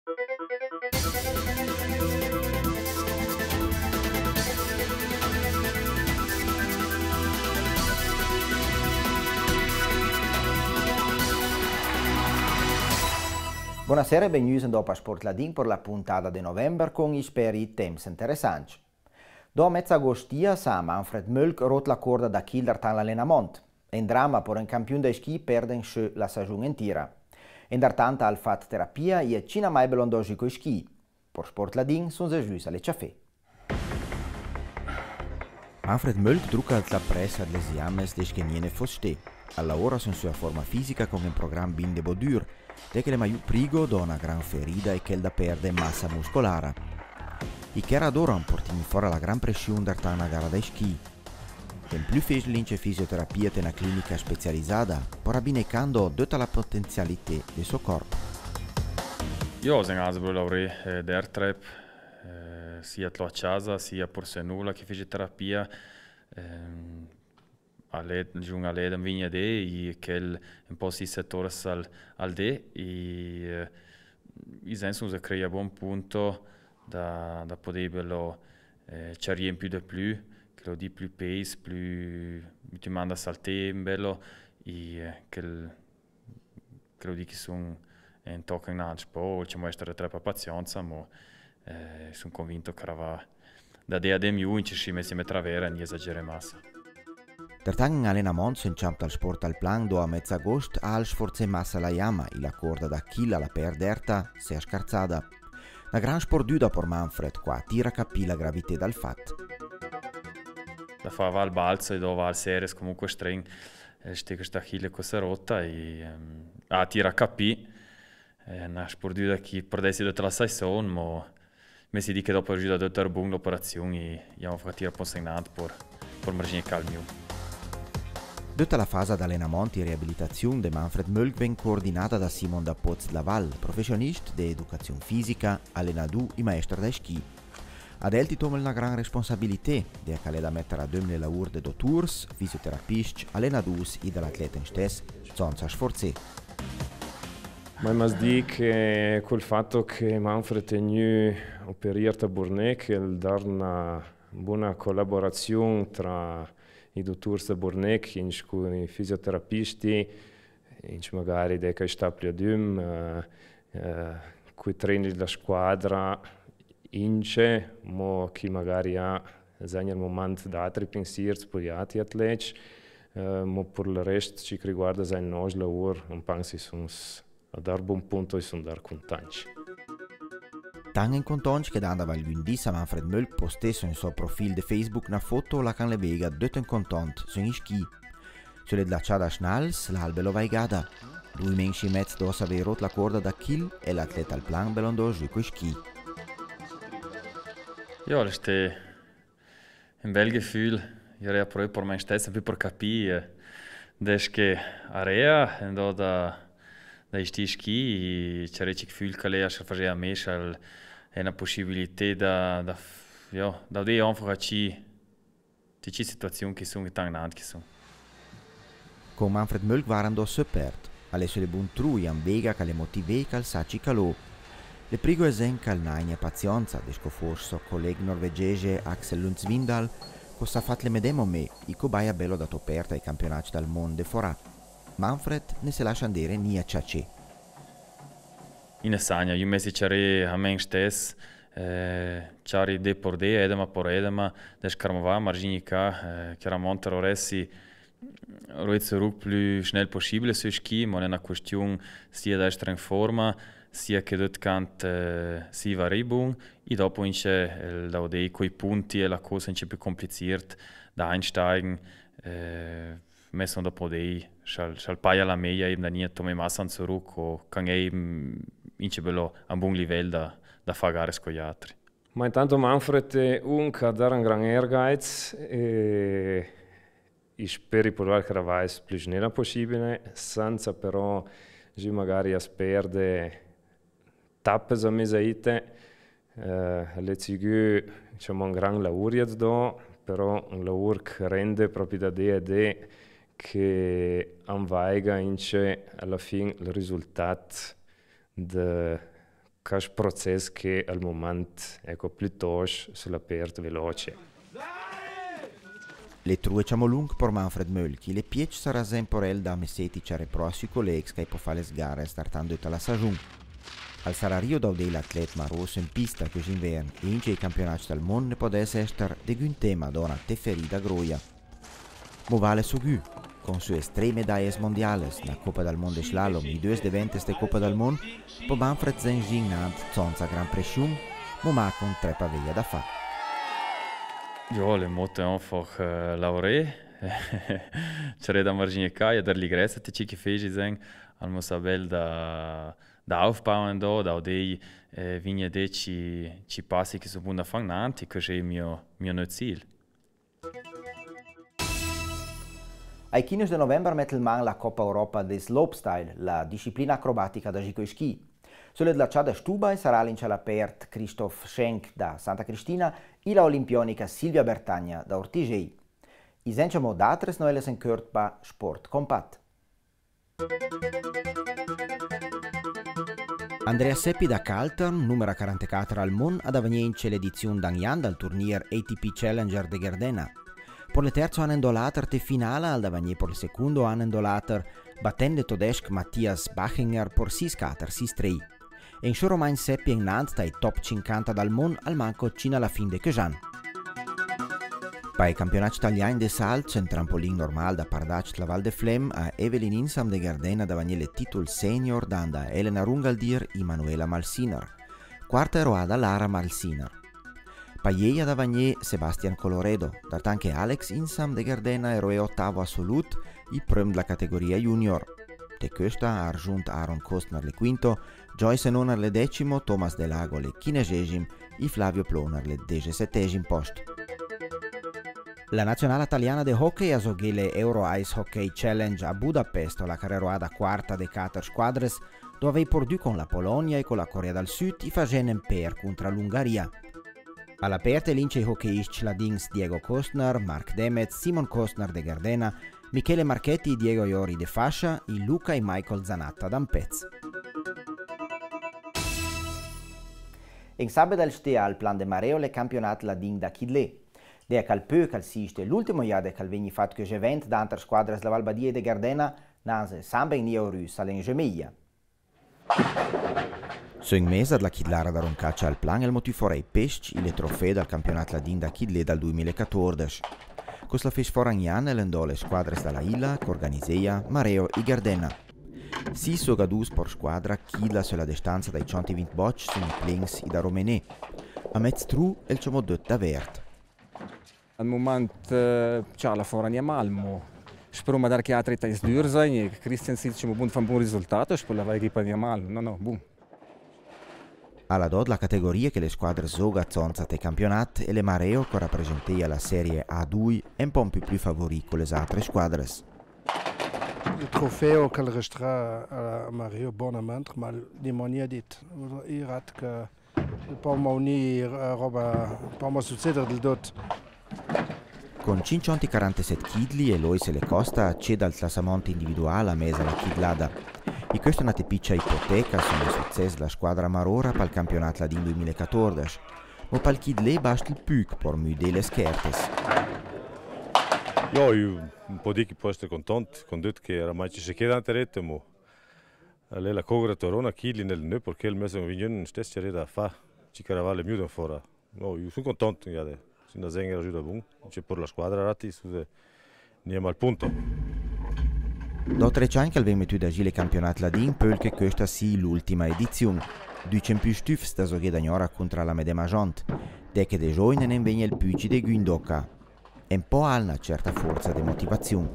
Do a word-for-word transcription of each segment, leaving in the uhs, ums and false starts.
Buonasera e benvenuti dopo a Sport Ladin per la puntata di novembre con i speri temps interessanti. Do mezz'agostia sa Manfred Mölk rot la corda da Kiel tan l'allenamento. In dramma per un campione di ski perden se la stagione intera. In d'artanta al fat terapia e cina mai belondosi coi ski. Per Sport Ladin sono giusti alle ciaffè. Manfred Mölk drucca la pressa delle des che niente foste. Alla ora sono sua forma fisica con un programma bin de bodur, de che le maiu prigo da una gran ferida e che da perde massa muscolare. I che radoran portimi fuori la gran pressione d'arta una gara dai ski. In più fece l'ince fisioterapia in una clinica specializzata, per abbinecando tutta la potenzialità del suo corpo. Io sono andato a lavorare d'Airtrap, eh, sia a casa sia per se nulla che fisioterapia. Eh, a led giunga led in vigna de e che un po' si settore al al de e i senso si crea buon punto da da poterlo eh, ci riempire di più che lo di più pace più ti manda a saltare bello e che che lo di che sono un tocco in altro po' ci muestra troppa pazienza ma eh, sono convinto che va da de a de miù in ci si messi a travera e non esagere massa. D'artang in allenamento si inciampa al sport al plan do a mezzagosto al sforze massa la yama e la corda da Kiel alla perderta si è scarzata. La gran sporduda per Manfred qua tira capì la gravità dal fatto. Da fa va al balzo e dove va al series comunque string ste questa Kiel cosa rotta e um, a tira capì è una sporduda che perdessi tutta la stagione ma mi si dice che dopo ajuda a dare buone operazioni e abbiamo fatto tira consegnante per per margine calmio. Tutta la fase di allenamento e riabilitazione di Manfred Mölk viene coordinata da Simon da Poz Laval, professionista di educazione fisica, allenatore e maestro da ski. Ad elti toma una gran responsabilità di che da mettere a due lavori di dottori, fisioterapisti, allenatori e dell'atleta stesso, senza sforzi. Ma mi dico che col fatto che Manfred è nu operato a Borneo, che dà una buona collaborazione tra i dottori di Borneo, con i fisioterapisti, magari dei che sta più a dum, con i trainer della squadra, ince, ma che magari ha il momento di altri pensieri per gli altri atleti, ma per il resto ci riguarda il nostro lavoro, non penso che sono a dare buon punto e sono dar contenti. Tan in contonci che andava il lunedì a Manfred Mölk posté sul suo profilo di Facebook una foto la can le vega detto in contant su i ski. Sulle dlacciata schnalls l'albero vaigada. Due menci mezzo dos aveva rotto la corda da Kiel e l'atleta al plan belondo giù coi ski. Ja, das ist ein bel Gefühl. Io ero proprio per me stesso, più per capire dass che area andò da da sti ski e c'era il gefühl che lei faceva a me è una possibilità da da ja da de einfach ci di ci situazioni che sono tanto che sono. Con Manfred Mölk waren do supert. Alle sue buon trui am vega che le motive cal saci calò. Le prigo esen cal naine pazienza desco forso collega norvegese Axel Lundsvindal cosa fat le medemo me i cobaia bello da toperta ai campionati del mondo fora. Manfred ne se lascia andare ni a ciacè. In Essagna, io mi c'eri a me stesso, c'eri de por de, edema por edema, da scarmava marginica, chiaramente Roressi roet zurück più schnell possibile sui ski, ma è una questione sia da essere in forma, sia che dort cant si va ribung, e dopo ince da odei coi punti e la cosa ince più compliziert da einsteigen, messo dopo dei schal schal paia la meia eben da nie tome massan zurück o kann eben ince bello a un buon livello da da fare con gli altri. Ma intanto Manfred è un che ha un gran ehrgeiz e e spero provare che vai il più snella possibile, senza però magari a sperdere tappe a mesaite. Uh, le cigu c'è un gran lavoro da, però un lavoro che rende proprio da D a D che anvaiga ince alla fine il risultato di un processo che al momento è piuttosto sull'aperto veloce. Le true ciamolung per Manfred Mölki, le piec sarà sempre da messetti c'era pro sui colleghi che può fare le gare startando dalla stagione. Al salario da l'atlet maroso in pista che inverno e in i campionati del mondo ne può essere di un tema da una teferida groia. Mo vale Sogu, con sue tre medaglie mondiali, la Coppa del Mondo slalom e due eventi della Coppa del Mondo, può Manfred Zengin nant zonza gran pressione, mo ma con tre paveglia da fare. Ja, le motte einfach äh, laure. C'era da margine caia, da l'igreja te ci feci zeng, al mosabel da da aufbauen da, da dei äh, vigne de ci ci passi che sono bunda fanganti, che è mio mio no ziel. Ai quindici di novembre mette il man la Coppa Europa del Slopestyle, la disciplina acrobatica da Gico Ski. Sulle dlacciate Stubai sarà all'aperto Christoph Schenk da Santa Cristina e la olimpionica Silvia Bertagna da Ortigei. I senciamo d'altres noelles en curt ba Sport Compact. Andrea Seppi da Caltern, numero quarantaquattro al mondo, ha vinto l'edizione d'Agnan dal turnier A T P Challenger de Gardena. Per il terzo anno indolater te finale al davanier per il secondo anno indolater, battendo tedesco Matthias Bachinger per sei quattro sei tre. E in show romain Seppi in Nantes dai top cinquanta dal mondo al manco cina alla fin de Kejan. Per i campionati italiani de salto, in trampolin normal da Pardac la Val de Flem, a Evelyn Insam de Gardena davanier il titolo senior da Elena Rungaldir e Manuela Malsiner. Quarta eroada Lara Malsiner. Paieia davanier Sebastian Coloredo, dat anche Alex Insam de Gardena eroe ottavo assoluto e primo della categoria junior. De questa ha raggiunto Aaron Kostner le quinto, Joyce Noner le decimo, Thomas Delago le quindigesimo e Flavio Ploner le diciassettesimo posto. La nazionale italiana de hockey ha giocato le Euro Ice Hockey Challenge a Budapest, la carrera quarta de quattro squadre, dove ha perduto con la Polonia e con la Corea del Sud e facendo un per contro l'Ungheria. All'aperto lince i hockeyisti ladins Diego Kostner, Mark Demetz, Simon Kostner de Gardena, Michele Marchetti, Diego Iori de Fascia e Luca e Michael Zanatta d'Ampez. In sabato stia al plan de Mareo le campionat ladin da Kidlé. De calpeu calciste l'ultimo iad de calvegni fat che event da altre squadre la Valbadia de Gardena nanse samba in Niorus all'Engemia. So in mesa la Kidlara da Roncaccia al plan il motiforei pesci e le trofee dal campionato ladin da Kidlé dal duemilaquattordici. Questa fece foragnan l'endò le squadre dalla Illa, Corganiseia, Mareo e Gardena. Si so gadus por squadra Kidla sulla distanza dai centoventi bocci sono i Plings e da Romenè. A mezz tru è il ciamo dött da vert. Al momento c'è la foragna Malmo. Spero che anche altri tais dur sein e Christian Silcimo buon fa un buon risultato e spero la equipa di Malmo. No, no, buon. Alla dod la categoria che le squadre zoga zonza te campionat e le Mareo che rappresentia la serie A due è un po' più più favori con le altre squadre. Il trofeo che resterà a Mareo buonamente, ma di maniera dit. Io rat che posso unire roba, posso succedere del dot. Con cinquecentoquarantasette chili e Lois e le Costa c'è dal classamento individuale a mesa la Kidlada. E questa è una tepiccia ipoteca sul successo della squadra Marora per il campionato ladin duemilaquattordici. Ma per il Kidlé basta il più per mudare le schertes. Ja, io un po' di che può essere contento, con detto che oramai ci si chiede tante rete, ma lei la cogra torona Kidlé nel nel perché il mese non stessa rete a fa, ci caravale più da fuori. No, io sono contento, ja, se la Zenger aiuta buon, c'è per la squadra rati, andiamo al punto. Da tre anni che abbiamo messo da gile campionato ladin, per che questa sia l'ultima edizione. Due più stufs da giocare da gnora contro la medema gente, de che de giovani ne viene il più di Guindoca. E un po' ha una certa forza di motivazione.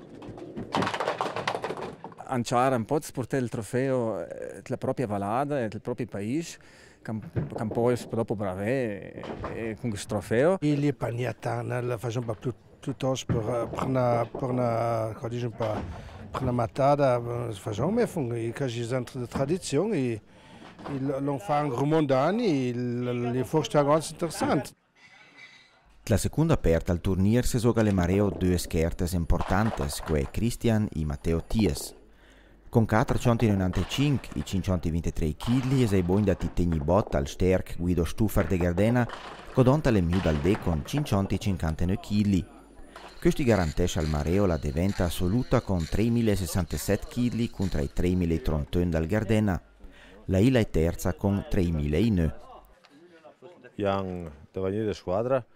Anciare un po' di portare il trofeo della propria valada e del proprio paese, che poi dopo brave e con questo trofeo. Il est pas ni atteint, la facciamo più piuttosto per per una per una come dice un po' per una matada, facciamo me fun i casi centro di tradizione e lo fanno grumondani, le vorstellen ganz interessant. La seconda aperta al turnier si gioca le Mareo due schertes importantes, que Christian e Matteo Ties. Con quattrocentonovantacinque e cinquecentoventitré kg sei buoni da titegni bot al sterk Guido Stuffer de Gardena, codonta le miu dal de con cinquecentocinquantanove kg. Questo garantisce al Mareo la deventa assoluta con tremilasessantasette kg contro i tremilatrentuno dal Gardena. La Ila è terza con tremilanove. Jan davanti squadra.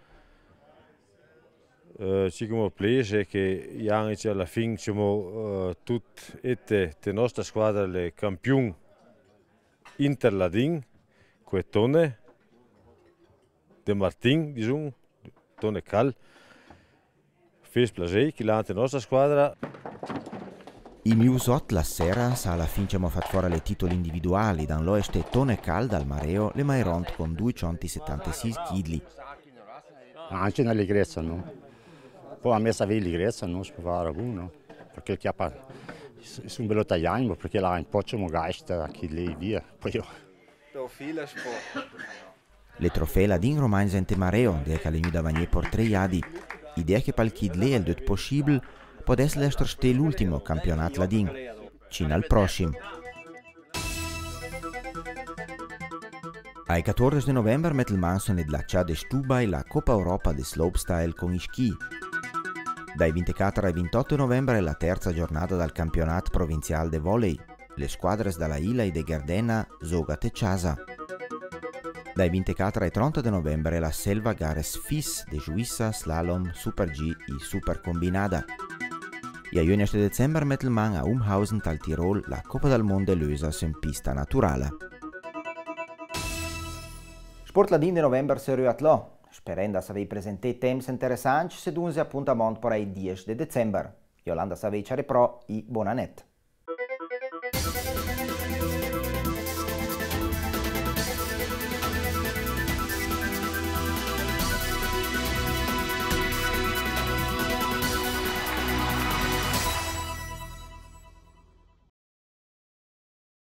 Uh, ci come piace che Jan alla fine siamo uh, tutte e la nostra squadra le campioni interladin, Quetone, De Martin, diciamo, Tone Cal, fes piacere che la nostra squadra. I Miusot la sera sa alla fine abbiamo fatto fuori le titoli individuali, dan l'oeste Tone Cal dal Mareo le Mairont con duecentosettantasei kg. Anche nell'allegrezza, no? Poi a me sa l'allegrezza non si può fare uno, perché il chiappa sono bello tagliando, perché là un po' c'è un gasto che lei via. Poi io. Le trofee la din romani sente Mareo, de che le nu davanye por tre iadi. Idea che pal kid le è il dot possibile, può essere l'estro l'ultimo campionato la din. Cina al prossimo. Ai quattordici novembre met il Manson e la Ciade Stubai la Coppa Europa de Slopestyle con i ski. Dai ventiquattro ai ventotto novembre è la terza giornata del campionato provinciale de volley. Le squadre dalla Ila e de Gardena Zogat e Ciasa. Dai ventiquattro ai trenta novembre è la Selva Gares Fis de Juissa, Slalom, Super G e Super Combinada. E a undici dicembre met il Man a Umhausen tal Tirol la Coppa del Mondo Lösa in pista naturale. Sport Ladin de novembre se ruat Sperando che vi presenti temi interessanti, se dunque appuntamento per il dieci di dicembre. Yolanda Savecciare Pro e buonanotte.